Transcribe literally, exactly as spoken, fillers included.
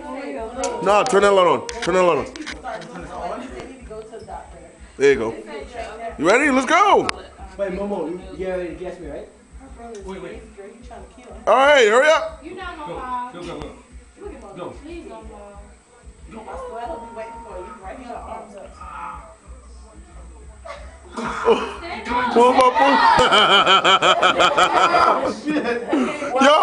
No, turn that light on. Turn that light on. There you go. You ready? Let's go. Wait, Momo, you, you already guessed me, right? Wait, wait. All right, hurry up. You not gonna fall. Go, go, go. Go. Please don't fall. I swear I'll be waiting for you right here, arms up. Pull my pull. Yo.